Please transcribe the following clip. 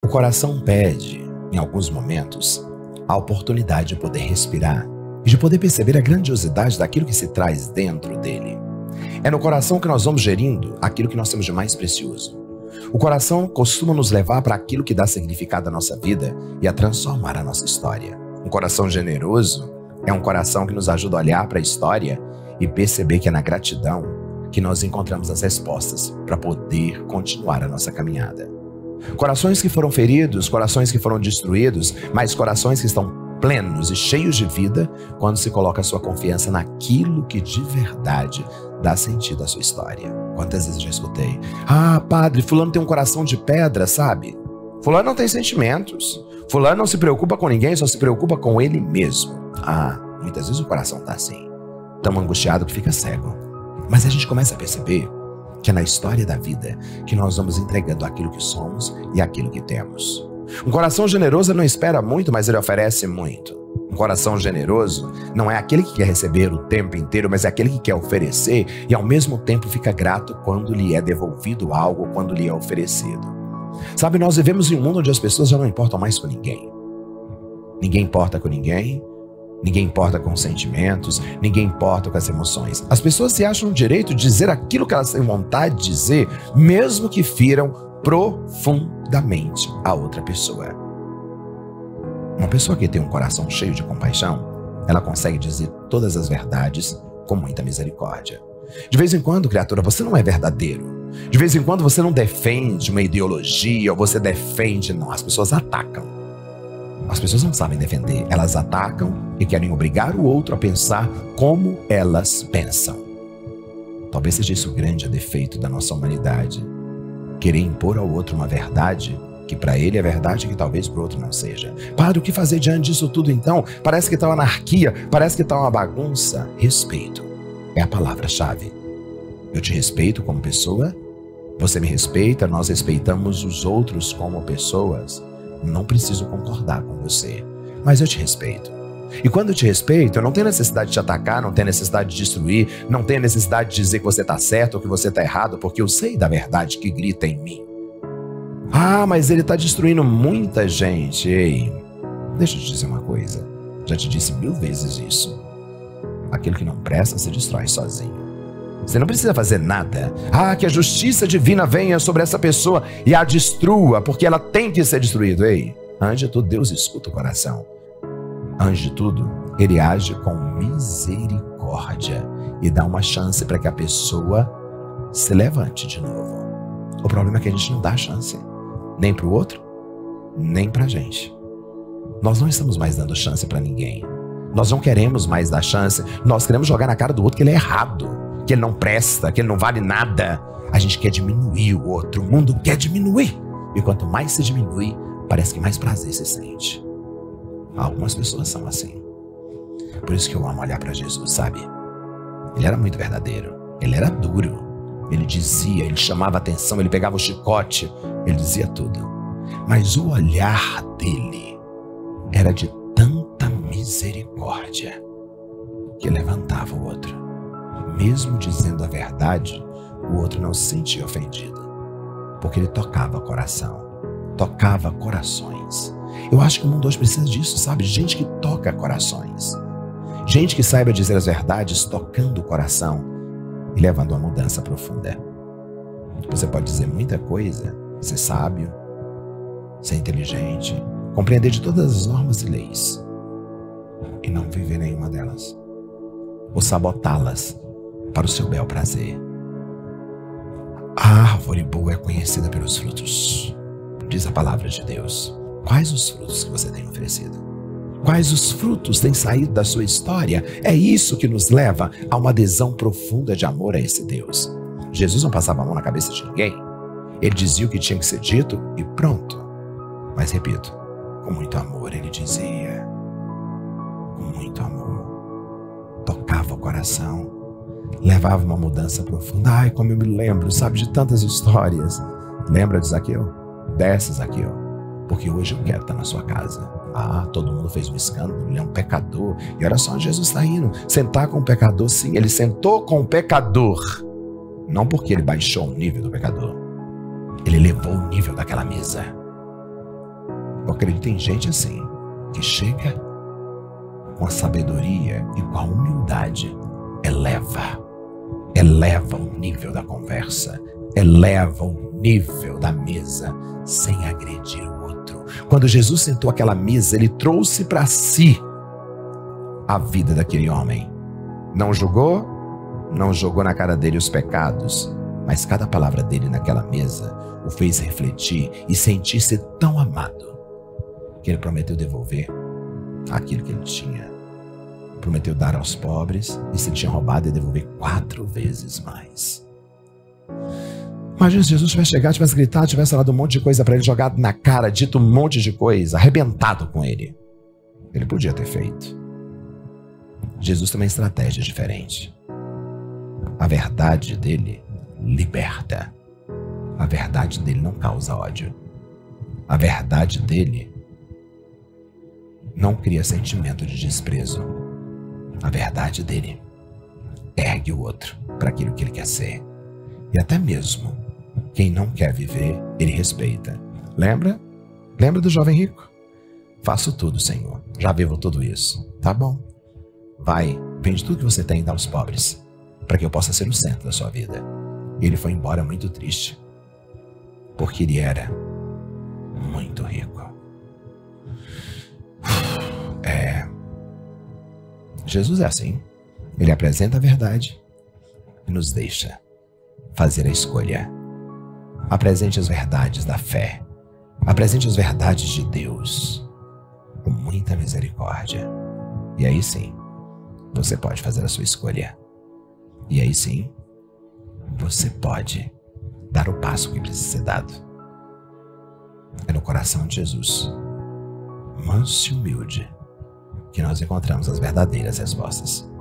O coração pede, em alguns momentos, a oportunidade de poder respirar e de poder perceber a grandiosidade daquilo que se traz dentro dele. É no coração que nós vamos gerindo aquilo que nós temos de mais precioso. O coração costuma nos levar para aquilo que dá significado à nossa vida e a transformar a nossa história. Um coração generoso é um coração que nos ajuda a olhar para a história e perceber que é na gratidão que nós encontramos as respostas para poder continuar a nossa caminhada. Corações que foram feridos, corações que foram destruídos, mas corações que estão plenos e cheios de vida quando se coloca a sua confiança naquilo que de verdade dá sentido à sua história. Quantas vezes eu já escutei: ah, padre, fulano tem um coração de pedra, sabe? Fulano não tem sentimentos. Fulano não se preocupa com ninguém, só se preocupa com ele mesmo. Ah, muitas vezes o coração tá assim, tão angustiado que fica cego. Mas a gente começa a perceber que é na história da vida que nós vamos entregando aquilo que somos e aquilo que temos. Um coração generoso não espera muito, mas ele oferece muito. Um coração generoso não é aquele que quer receber o tempo inteiro, mas é aquele que quer oferecer e ao mesmo tempo fica grato quando lhe é devolvido algo, quando lhe é oferecido. Sabe, nós vivemos em um mundo onde as pessoas já não importam mais com ninguém. Ninguém importa com ninguém. Ninguém importa com os sentimentos, ninguém importa com as emoções. As pessoas se acham no direito de dizer aquilo que elas têm vontade de dizer, mesmo que firam profundamente a outra pessoa. Uma pessoa que tem um coração cheio de compaixão, ela consegue dizer todas as verdades com muita misericórdia. De vez em quando, criatura, você não é verdadeiro. De vez em quando você não defende uma ideologia, ou você defende, não, as pessoas atacam. As pessoas não sabem defender, elas atacam e querem obrigar o outro a pensar como elas pensam. Talvez seja isso o grande defeito da nossa humanidade. Querer impor ao outro uma verdade que para ele é verdade e que talvez para o outro não seja. Padre, o que fazer diante disso tudo então? Parece que está uma anarquia, parece que está uma bagunça. Respeito é a palavra-chave. Eu te respeito como pessoa, você me respeita, nós respeitamos os outros como pessoas. Não preciso concordar com você, mas eu te respeito. E quando eu te respeito, eu não tenho necessidade de te atacar, não tenho necessidade de destruir, não tenho necessidade de dizer que você está certo ou que você está errado, porque eu sei da verdade que grita em mim. Ah, mas ele está destruindo muita gente. Ei, deixa eu te dizer uma coisa. Já te disse 1000 vezes isso. Aquilo que não presta se destrói sozinho. Você não precisa fazer nada. Ah, que a justiça divina venha sobre essa pessoa e a destrua, porque ela tem que ser destruída. Ei, antes de tudo, Deus escuta o coração. Antes de tudo, Ele age com misericórdia e dá uma chance para que a pessoa se levante de novo. O problema é que a gente não dá chance, nem para o outro, nem para a gente. Nós não estamos mais dando chance para ninguém. Nós não queremos mais dar chance. Nós queremos jogar na cara do outro que ele é errado, que ele não presta, que ele não vale nada. A gente quer diminuir o outro, o mundo quer diminuir. E quanto mais se diminui, parece que mais prazer se sente. Algumas pessoas são assim. Por isso que eu amo olhar para Jesus, sabe? Ele era muito verdadeiro, ele era duro. Ele dizia, ele chamava atenção, ele pegava o chicote, ele dizia tudo. Mas o olhar dele era de tanta misericórdia que levantava o outro. Mesmo dizendo a verdade, o outro não se sentia ofendido, porque ele tocava coração, tocava corações. Eu acho que o mundo hoje precisa disso, sabe? Gente que toca corações. Gente que saiba dizer as verdades tocando o coração e levando uma mudança profunda. Você pode dizer muita coisa, ser sábio, ser inteligente, compreender de todas as normas e leis e não viver nenhuma delas, ou sabotá-las para o seu bel prazer. A árvore boa é conhecida pelos frutos, diz a palavra de Deus. Quais os frutos que você tem oferecido? Quais os frutos têm saído da sua história? É isso que nos leva a uma adesão profunda de amor a esse Deus. Jesus não passava a mão na cabeça de ninguém. Ele dizia o que tinha que ser dito e pronto. Mas repito, com muito amor ele dizia. Com muito amor. Tocava o coração. Levava uma mudança profunda. Ai, como eu me lembro, sabe, de tantas histórias. Lembra de Zaqueu? Desce, Zaqueu, porque hoje eu quero estar na sua casa. Ah, todo mundo fez um escândalo, ele é um pecador. E olha só onde Jesus está indo. Sentar com o pecador, sim, ele sentou com o pecador. Não porque ele baixou o nível do pecador. Ele elevou o nível daquela mesa. Porque tem gente assim, que chega com a sabedoria e com a humildade, eleva o nível da conversa, eleva o nível da mesa, sem agredir o outro. Quando Jesus sentou àquela mesa, ele trouxe para si a vida daquele homem. Não julgou, não jogou na cara dele os pecados, mas cada palavra dele naquela mesa o fez refletir e sentir-se tão amado, que ele prometeu devolver aquilo que ele tinha. Prometeu dar aos pobres, e se tinha roubado, ia devolver 4 vezes mais. Imagina se Jesus tivesse chegado, tivesse gritado, tivesse falado um monte de coisa para ele, jogado na cara, dito um monte de coisa, arrebentado com ele. Ele podia ter feito. Jesus tem uma estratégia diferente. A verdade dele liberta. A verdade dele não causa ódio. A verdade dele não cria sentimento de desprezo. A verdade dele ergue o outro para aquilo que ele quer ser. E até mesmo quem não quer viver, ele respeita. Lembra? Lembra do jovem rico? Faço tudo, Senhor. Já vivo tudo isso. Tá bom. Vai, vende tudo que você tem e dá aos pobres, para que eu possa ser o centro da sua vida. E ele foi embora muito triste, porque ele era muito rico. Jesus é assim. Ele apresenta a verdade e nos deixa fazer a escolha. Apresente as verdades da fé. Apresente as verdades de Deus com muita misericórdia. E aí sim, você pode fazer a sua escolha. E aí sim, você pode dar o passo que precisa ser dado. É no coração de Jesus, manso e humilde, que nós encontramos as verdadeiras respostas.